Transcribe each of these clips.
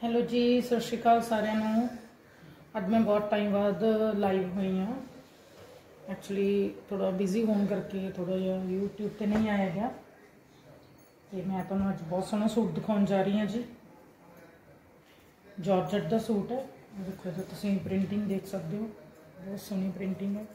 Hello जी, सत श्री अकाल सारिਆਂ ਨੂੰ। ਅੱਜ मैं बहुत टाइम बाद लाइव हुई हाँ। एक्चुअली थोड़ा बिजी होने करके थोड़ा जिहा यूट्यूब पर नहीं आया गया। तो मैं तुहानूं अज बहुत सोहना सूट दिखाउण जा रही हाँ जी। जॉर्जेट का सूट है, देखो इधर तुसीं प्रिंटिंग देख सकते हो, बहुत सोहनी प्रिंटिंग है।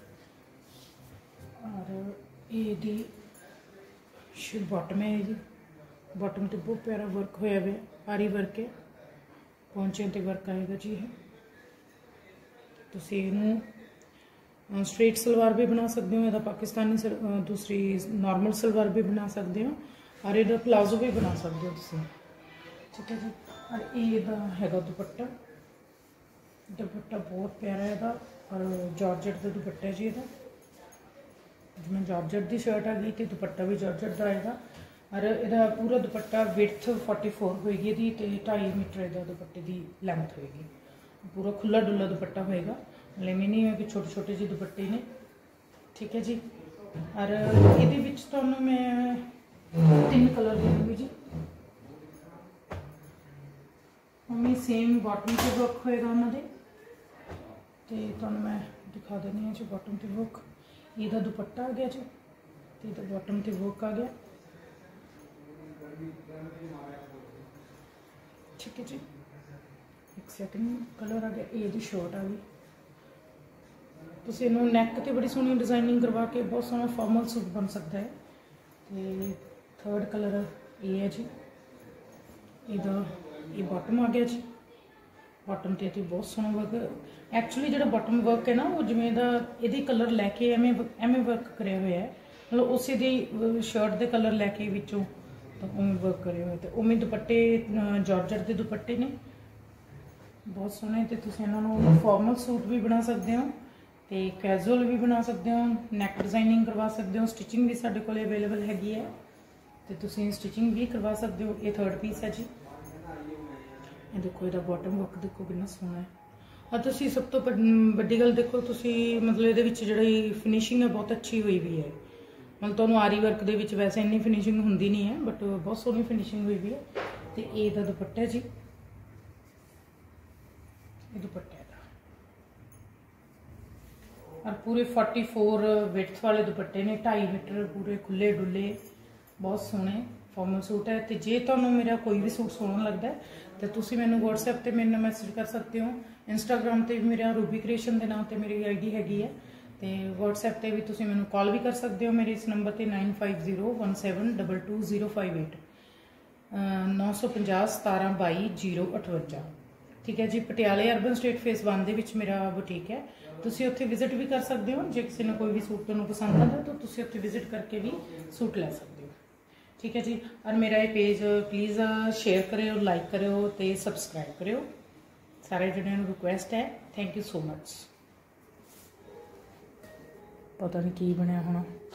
और ये बॉटम है, जी बॉटम तो बहुत प्यारा वर्क होया हुआ, आरी वर्क है, पहुंचे तो वर्क आएगा जी। है तुसीं इहनूं स्ट्रेट सलवार भी बना सकते हो, यदा पाकिस्तानी दूसरी नॉर्मल सलवार भी बना सकते हो, और यदा प्लाजो भी बना सकते हो तुसीं, ठीक है जी। और ये हैगा दुपट्टा, दुपट्टा बहुत प्यारा है और जॉर्जेट का दुपट्टा जी। यदा जिवें जॉर्जेट की शर्ट आ गई तो दुपट्टा भी जॉर्जेट का आएगा। और यदा पूरा दुपट्टा विड्थ 44 होएगी, ये 2.5 मीटर यदा दुपट्टे की लैंथ होएगी। पूरा खुला डुला दुपट्टा होएगा, मतलब ये नहीं है कि छोटे छोटे जी दुपट्टे ने, ठीक है जी। और ये मैं 3 कलर दूँगी जी। मम्मी सेम बॉटम से वर्क होएगा उन्होंने, तो मैं दिखा देनी है जी। बॉटम से वर्क, ये दुपट्टा आ गया जी, तो बॉटम से वर्क आ गया, ठीक है जी। एक सेकंड कलर आ गया, ये शॉर्ट आ गई। तुसीं इहनूं नैक ते बड़ी सोहनी डिजाइनिंग करवा के बहुत सोहना फॉर्मल सूट बन सकता है। तो थर्ड कलर ये है जी, ये बॉटम आ गया जी। बॉटम ते बहुत सोहना वर्क, एक्चुअली जो बॉटम वर्क है ना वो जिमें ये कलर लैके एवें वर्क करे हुए है, मतलब उस शर्ट के कलर लैके विचों तो उमें वर्क करे हुए। तो उमें दुपट्टे जॉर्जेट के दुपट्टे ने बहुत सोहने। तो तुसीं इन्हां नूं फॉर्मल सूट भी बना सकते हो, तो कैजुअल भी बना सकते हो, नैक डिजाइनिंग करवा सकते हो, स्टिचिंग भी साडे कोल अवेलेबल हैगी है, तो तुसीं स्टिचिंग भी करवा सकते हो। ये थर्ड पीस है जी। ये देखो इहदा बॉटम वर्क देखो कितना सोहना है। और तुसीं सब तो वड्डी गल देखो, तुसीं मतलब इहदे विच जिहड़ी फिनिशिंग है बहुत अच्छी हुई भी है, मतलब तुहानूं आरी वर्क दे विच वैसे इन्नी फिनिशिंग हुंदी नहीं है, बट बहुत सोहनी फिनिशिंग हुई भी है। तो ये दुपट्टा जी, ये दुपट्टा और पूरे 44 विड्थ वाले दुपट्टे ने, 2.5 मीटर पूरे खुले डुले, बहुत सोहने फॉर्मल सूट है। तो जे तुहानूं मेरा कोई भी सूट सोहना लगता है तो तुसीं मैनूं WhatsApp ते मेरे नाल मैसेज कर सकते हो। इंस्टाग्राम ते मेरा रूबी क्रिएशन के नाम से मेरी ID हैगी है। तो WhatsApp ते भी तुसीं मैनूं कॉल भी कर सकते हो मेरे इस नंबर पर 9501722058 950 17 22 058, ठीक है जी। पटियाले अर्बन स्टेट फेस 1 दे विच मेरा बुटीक है, तुसीं उत्थे विजिट भी कर सकते हो। जे किसी ने कोई भी सूट तुहानूं पसंद आता तो तुसीं उत्थे विजिट करके भी सूट लै सकते हो, ठीक है जी। और मेरा ये पेज प्लीज़ शेयर करो, लाइक करो, तो सबसक्राइब करो। सारे जणियां नूं रिक्वेस्ट है, थैंक यू सो मच। पता नहीं की बनया होना।